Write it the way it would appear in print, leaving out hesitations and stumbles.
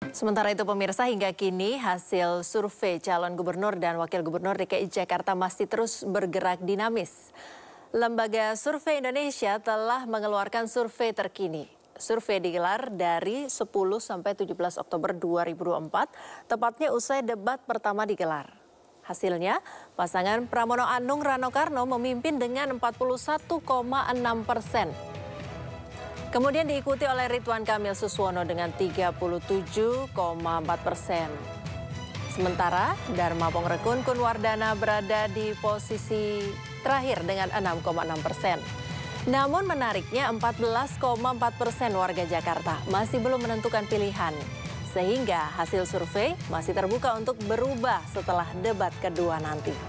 Sementara itu pemirsa, hingga kini hasil survei calon gubernur dan wakil gubernur DKI Jakarta masih terus bergerak dinamis. Lembaga Survei Indonesia telah mengeluarkan survei terkini. Survei digelar dari 10 sampai 17 Oktober 2024, tepatnya usai debat pertama digelar. Hasilnya, pasangan Pramono Anung Rano Karno memimpin dengan 41,6%. Kemudian diikuti oleh Ridwan Kamil Suswono dengan 37,4%. Sementara Dharma Pongrekun Kunwardana berada di posisi terakhir dengan 6,6%. Namun menariknya 14,4% warga Jakarta masih belum menentukan pilihan. Sehingga hasil survei masih terbuka untuk berubah setelah debat kedua nanti.